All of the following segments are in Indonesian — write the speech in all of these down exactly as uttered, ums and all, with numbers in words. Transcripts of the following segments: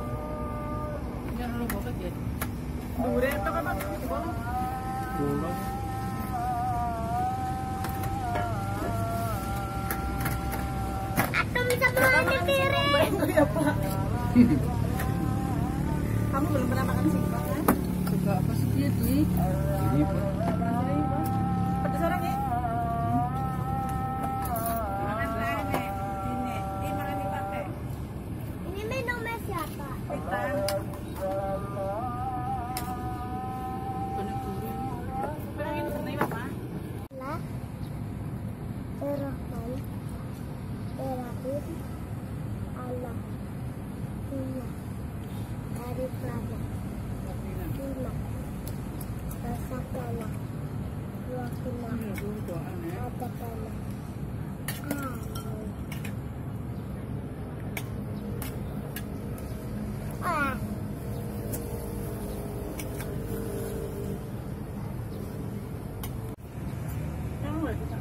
Jangan lupa pakai. Dure itu kan apa? Dulu. Atau bisa berani kiri. Ya, Pak. Kamu belum pernah makan singkong kan? Suka apa sih dia di? Ini Pak. Pedas orang ya? Makan rame. Ini, ini makan dipakai. Ini minumnya siapa? Kita. Bener dulu. Orang ini senang apa? Lah. Terahman. Terahim. Allah. Iya. Dari Prada. Lima. Rasa kala. Dua kena. Ada kala. Ah. Kamu nggak bisa.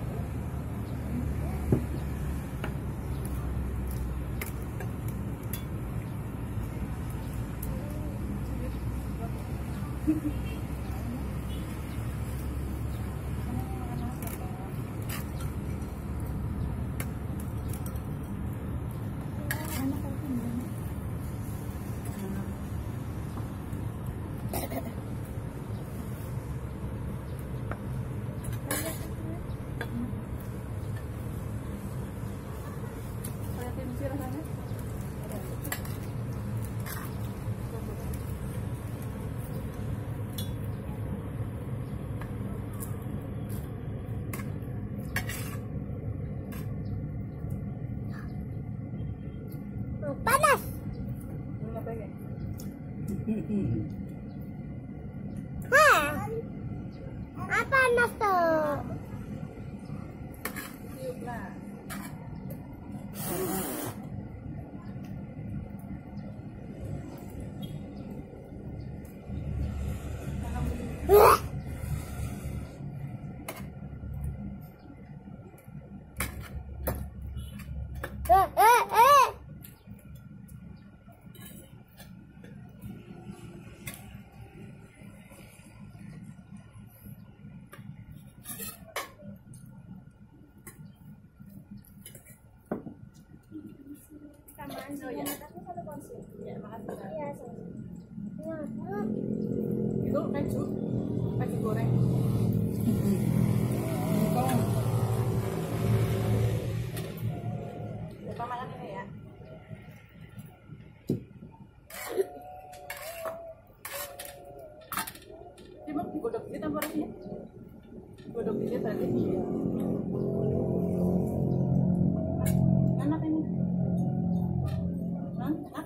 Panas. Hah? Apa panas tuh? Wah. Eh, eh, eh. Oh, ya. Ya, makasih. Iya, sama. Itu keju, keju goreng. Engkau. Lupa makan ini ya. Coba digodok kita porsinya. Godok dikit tadi. Enak ini. Hah? Enak?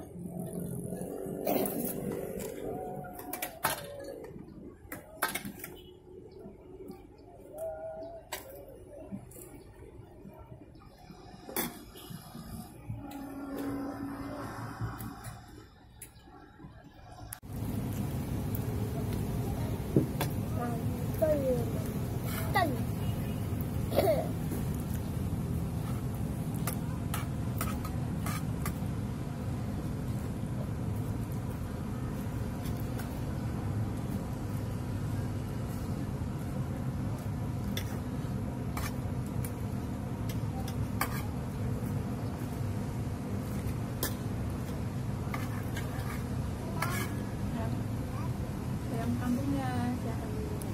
Ayam kampungnya siapa?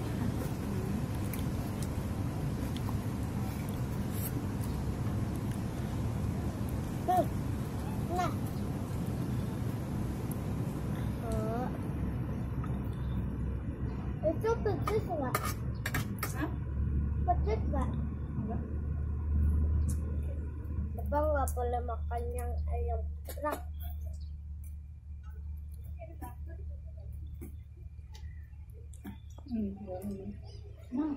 Nah. Oh. Itu pedes nggak? Hah? Pedes nggak? Enggak. Abang nggak boleh makan yang ayam kerak. Hmm, boleh. Nah.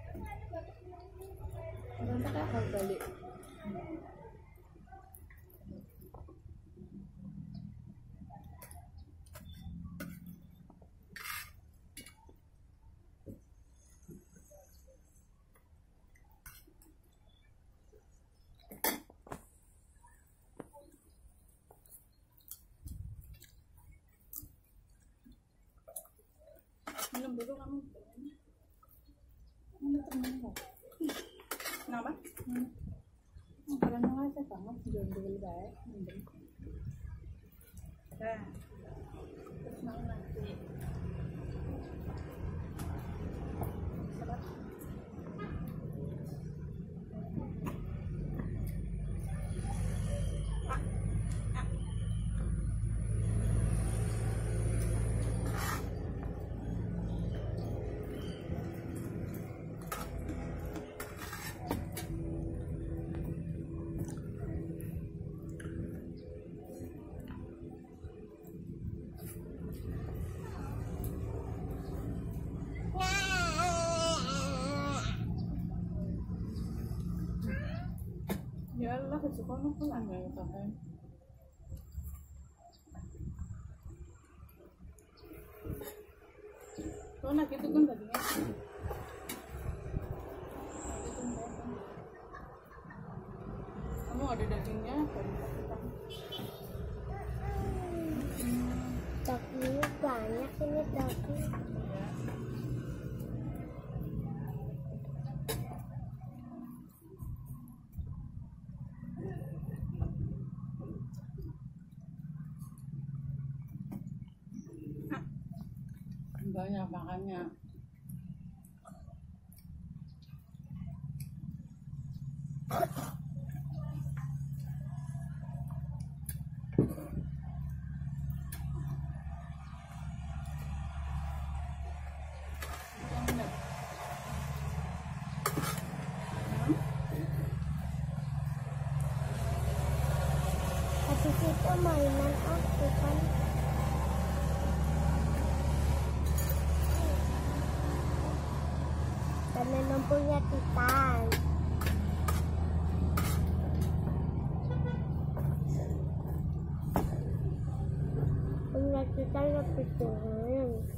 Nanti kakak balik. dulu kamu. Ini temen kok. Kenapa? Hmm. Kalau mau aja banget jual-jual baik. Nah, terus mau nanti. Salat. Ya Allah, ke sekolah pulang ya sampai. Kau nak itu kan tadinya. Kamu ada dagingnya, dagingnya banyak ini daging. Banyak makannya. Habis itu mainan aku kan. Dan memang punya titan. Punya titan lebih keren.